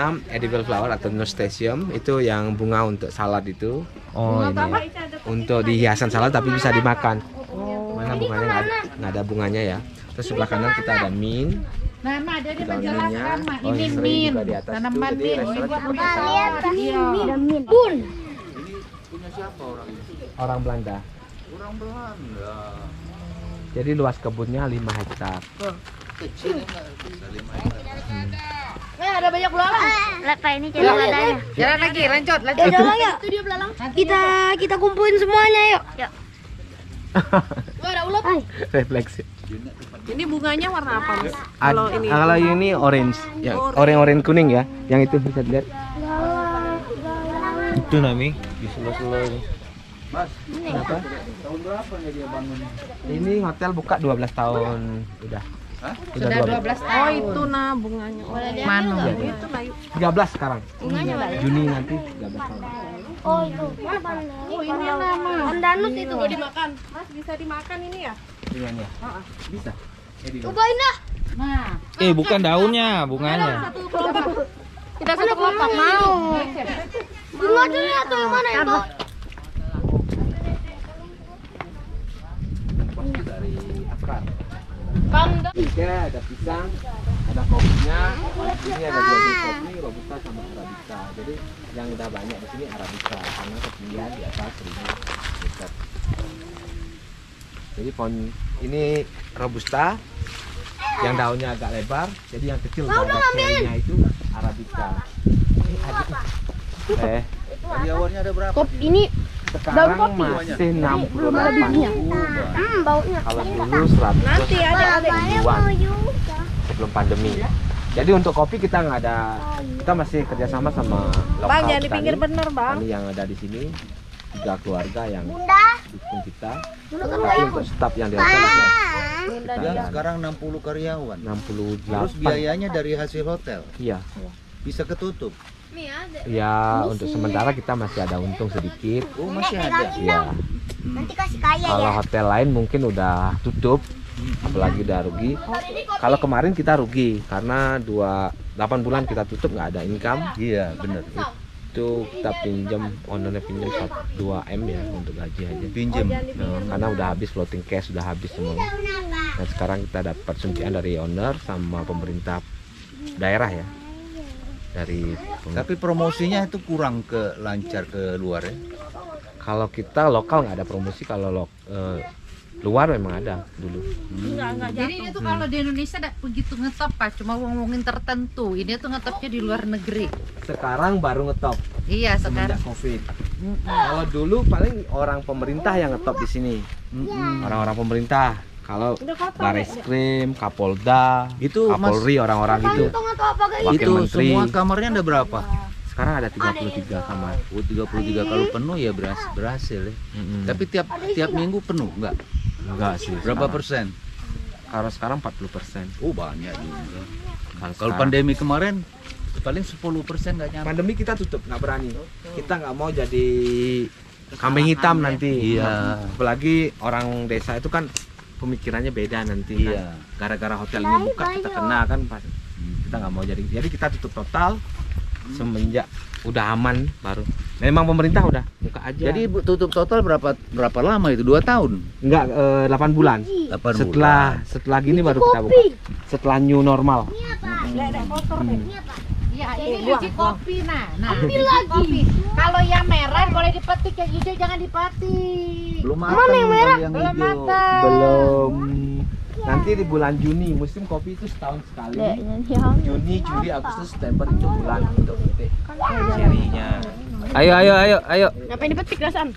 Vietnam edible flower atau Nasturtium, itu yang bunga untuk salad itu. Oh ini untuk di hiasan salad tapi bisa dimakan. Mana bunganya? Nggak ada bunganya ya. Terus sebelah kanan kita ada mint. Nah, ada dia menjelaskan, Mak. Oh, Ini mint, tanaman mint. Mint. Bun. Ini punya siapa orangnya? Orang Belanda. Orang Belanda. Jadi luas kebunnya 5 hektar. Kecil enggak bisa 5 hektar. Ada banyak belalang. Lepas ini jadi adanya. Jalan lagi, lanjut. Jalan yuk. Itu dia belalang. Kita kumpulin semuanya yuk. Yuk. Wah, ada ulat. Refleksi. Ini bunganya warna apa, Mas? Kalau ini orange, ya, orange kuning ya. Yang itu bisa dilihat. Itu Nami di selo-selo ini. Mas, Kenapa? tahun berapa nih dia bangun? Ini hotel buka 12 tahun udah. Hah? Udah 12. Oh, itu nah bunganya. Manu. Itu lah yuk. 13 sekarang. Juni nanti 13 tahun. Oh, itu. Mana pandan? Oh, ini nama. Pandanus itu. Mau dimakan. Mas, bisa dimakan ini ya? Iya ya. Bisa. Cobain dah. Nah, Bukan daunnya, bunganya. satu kelompok. Kita satu kelompok mau. Bunga dulu atau yang mana yang bawah? Dari akar. Pandan. Tiga ada pisang, ada kopinya. Ini ada 2 jenis kopi, robusta sama arabica. Jadi yang udah banyak di sini arabica karena ketinggian di atas 1000 meter. Jadi pohon ini robusta yang daunnya agak lebar, jadi yang kecil ada cherry-nya itu arabica. Karyawannya ada berapa? Kopi ini Sekarang masih 68. baunya. Kalau dulu 100 Nanti ada ribuan sebelum pandemi. Jadi untuk kopi kita nggak ada, kita masih kerjasama sama lokal Bang, jangan di petani. pinggir bener, Bang. Petani yang ada di sini 3 keluarga yang Bunda. dukung kita. Tapi untuk staf yang di hotel Yang sekarang 60 karyawan. 68. Terus biayanya dari hasil hotel Iya. bisa ketutup. Ya untuk sementara kita masih ada untung sedikit. Oh, masih ada. Ya. Nanti kasih kaya Kalau hotel lain mungkin udah tutup, apalagi udah rugi. Kalau kemarin kita rugi karena 8 bulan kita tutup nggak ada income. Iya, benar. Itu kita pinjam, ownernya pinjam 2 M ya untuk gaji aja. Pinjem. Nah, karena udah habis floating cash, udah habis semua. Dan sekarang kita dapat suntikan dari owner sama pemerintah daerah ya. Tapi promosinya itu kurang lancar ke luar ya. Kalau kita lokal nggak ada promosi, kalau luar memang ada dulu. Jadi ini tuh kalau di Indonesia tidak begitu ngetop, Pak. Cuma ngomongin tertentu. Ini tuh ngetopnya di luar negeri. Sekarang baru ngetop Iya, semenjak sekarang. Covid. Kalau dulu paling orang pemerintah yang ngetop di sini. Orang-orang pemerintah. Kalau Bareskrim, Kapolda, Itu, Mas, Kapolri, orang-orang itu. Wakil itu Menteri. semua kamarnya ada berapa? Sekarang ada 33 kamar. Oh, 33 kalau penuh ya berhasil ya. Tapi tiap minggu penuh enggak? Enggak sih. Berapa sekarang. persen? Kalau sekarang 40%. Oh, banyak juga. Kalau Sekarang- pandemi kemarin paling 10% nggak nyampe. pandemi kita tutup, nggak berani. Kita nggak mau jadi kambing hitam nanti. Iya. Apalagi orang desa itu kan pemikirannya beda nanti. Iya. Kan. Gara-gara hotel ini buka kita kena kan pas. Kita nggak mau jadi kita tutup total semenjak udah aman baru. Memang pemerintah udah buka aja. Jadi tutup total berapa lama itu? 2 tahun? enggak 8 bulan. 8 Setelah gini baru kita buka. Setelah new normal. Ya, ini biji kopi nah. Biji kopi. Kalau yang merah boleh dipetik, yang hijau jangan dipetik. Belum matang yang merah? Yang Belum hijau. matang. Belum. Nanti di bulan Juni, musim kopi itu setahun sekali. Juni, Juli, Agustus, September itu bulan untuk petik cerinya. Ayo. Ngapain dipetik rasan?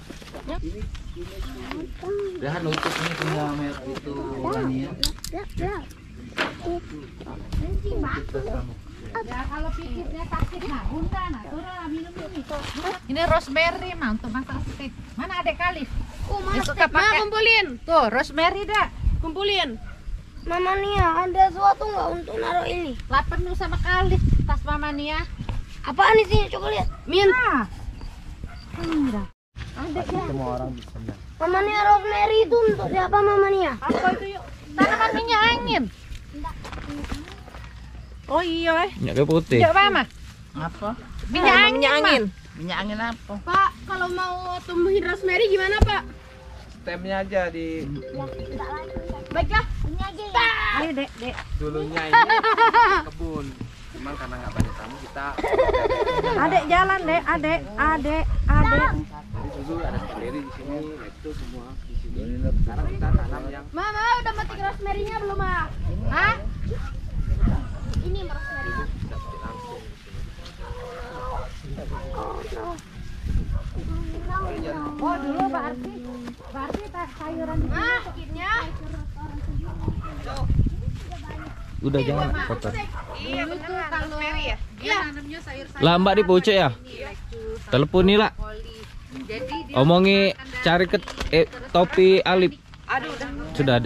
Dah nutup ini punya merek itu Rania. Ya, kalau pipitnya sakit nah, bunda nah, turun minum ini. Ini rosemary mah untuk masak steak. Mana adek kali? Mana suka pakai. kumpulin? Tuh, rosemary dah. Kumpulin. Mama Nia, ada sesuatu nggak untuk naruh ini? Lah penuh sama kali tas Mama Nia. Apaan isinya? Coba lihat. Mint. Ah. Ada Semua orang bisa. Mama Nia, rosemary itu untuk siapa Mama Nia? apa itu yuk? Tanaman minyak angin. Oh iya, Minyak kayu putih. Enggak Mama. Apa? Minyak angin. Minyak angin apa? Pak, kalau mau tumbuhin rosemary gimana, Pak? Stemnya aja di Baiklah. Ayo, Dek. dulunya ini kebun. Cuman karena nggak banyak tamu kita Adek jalan, Dek. Adek. jadi dulu ada strawberry di sini, itu semua di sini. Sekarang kita tanam yang Mama, udah metik rosemary-nya belum, Ma? Hah? Ini rosemary. Oh, dulu berarti sayuran di Ma, akhirnya. Udah jangan kotor. Iya, betul kalau ya. Dia nanamnya sayur-sayur. Lah Mbak di Pucuk ya? Telepon nih lah. Jadi dia Omongi cari ke topi Alip. Sudah ada.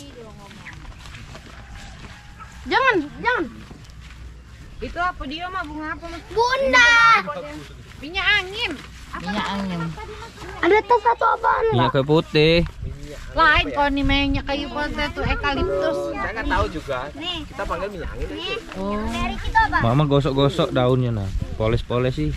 Jangan. itu apa dia mah bunga apa? Bunda. Minyak angin. Minyak angin. Ada tas satu apaan? Minyak kayu putih. Lain kok nih minyak kayu putih tuh eukaliptus. saya nggak tahu juga. Kita panggil minyak angin aja. Dari kita apa? Mama gosok-gosok daunnya nah. Poles-poles sih.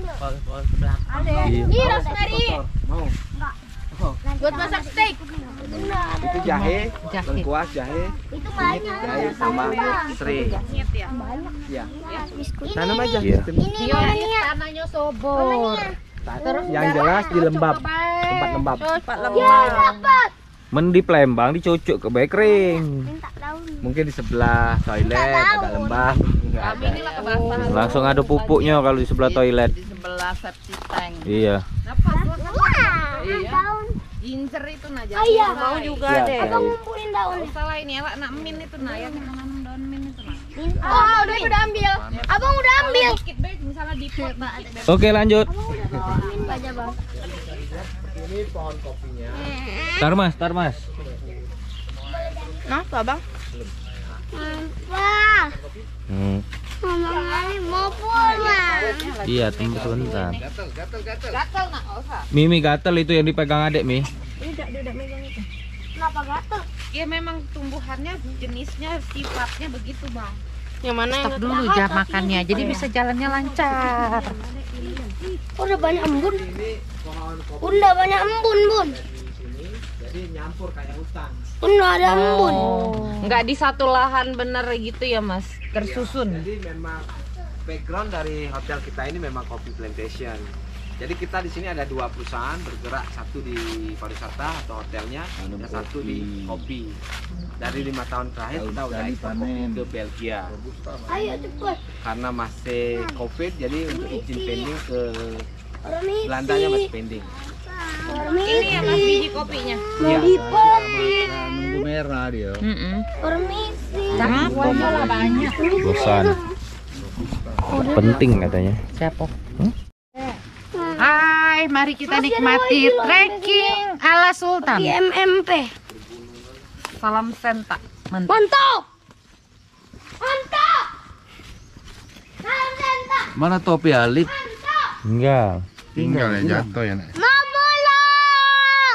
Iya. Ini rosemary. Mau? Buat masak steak. Itu jahe, lengkuas jahe, Itu banyak. jahe sama serai. Ya. Tanam aja. Iya. Dia tanahnya sobor. Terus yang jelas di lembab, tempat lembab. Ya, dapat. Men di Palembang dicocok ke baik kering. Minta daun. Mungkin di sebelah toilet ada lembab. Nggak ada. Inilah kebasan. Langsung ada pupuknya kalau di sebelah toilet. Di sebelah septic tank. Iya. Wah, daun. Incer itu nah Oh iya. mau juga Iya, deh. Abang ngumpulin daun. Salah ini elak nak min itu nah yang menanam daun min itu nah. Oh, udah ambil. Abang udah ambil. Dikit baik misalnya di pot. Oke lanjut. Aja, Bang. Ini pohon kopinya. Tar mas. Nah, Abang. Wah. Mama mau pulang. Iya tunggu sebentar. Gatel nak usah. Mimi gatel itu yang dipegang adek Mi. Kenapa gatel? Ya memang tumbuhannya jenisnya sifatnya begitu bang. Yang mana Stop dulu jam makannya, jadi bisa jalannya lancar. Oh, udah banyak embun. Ini pohon kopi Bunda banyak embun, Bun. sini, jadi nyampur kayak hutan. Bunda ada embun. Nggak di satu lahan bener gitu ya mas, tersusun. Jadi memang background dari hotel kita ini memang coffee plantation. Jadi kita di sini ada dua perusahaan bergerak, satu di pariwisata atau hotelnya, dan satu di kopi. Dari 5 tahun terakhir kita udah ekspor kopi ke Belgia. Ayo cepet. Karena masih COVID, jadi untuk izin pending ke Permisi. Belandanya masih pending. Ini ya mas biji kopinya. Iya. Di kopi. Nunggu merah dia. Permisi. Buahnya lah banyak. Bosan. Penting katanya. Siapa? Hai, mari kita nikmati trekking ala Sultan. Di MMP. Salam senta. Mantap. Mantap. Mantap. Salam senta. Mana topi Alip? Enggak. Tinggal ya jatuh ya. Mama lah.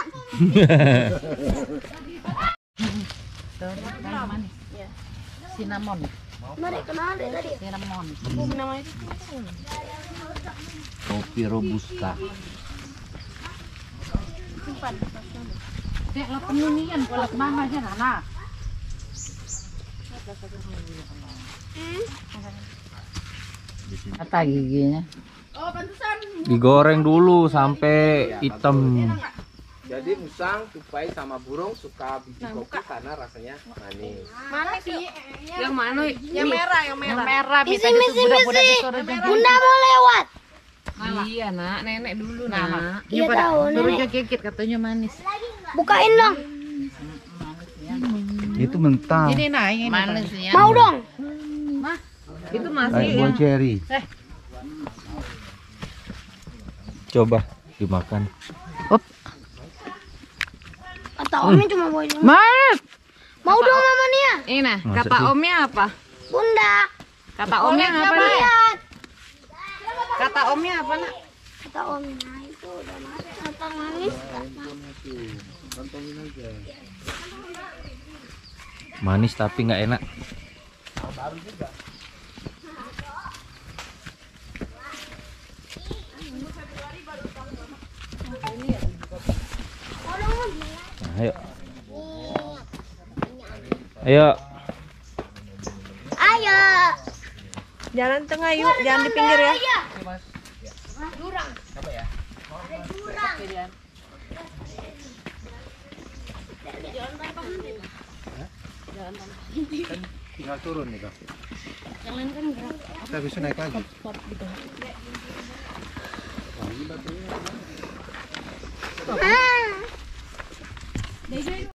Cinnamon. Mari kenal deh tadi. Cinnamon. Namanya Kopi robusta. Dek lo penunian kalau mama aja nana. Apa giginya? Oh, pantesan. Digoreng dulu sampai hitam. Jadi musang, tupai sama burung suka biji kopi karena rasanya manis. Mana sih? Yang mana? Yang merah, yang Yang merah. Misi, misi, misi. Bunda mau lewat. Iya nak, nenek dulu nak. Iya tahu, Suruh nenek. kikit katanya manis. Bukain dong. Itu mentah. Ini nah, ini manis ya. Mau dong. Itu masih Kayak buah cherry. Coba dimakan. Kata omnya cuma mau ini. Manis. Mau dong Mama Nia. Ini nah, Masa kata sih? omnya apa? Bunda. Kata omnya apa nak? Lihat. Kata omnya apa nak? Kata omnya itu udah manis. Kata manis. Manis tapi nggak enak. Ayo. Ayo. Ayo. Jalan tengah yuk, jangan di pinggir ya. Jurang. Apa ya? Ada jurang. Tinggal turun nih, Kak. Yang lain kan gerak. Kita bisa naik lagi.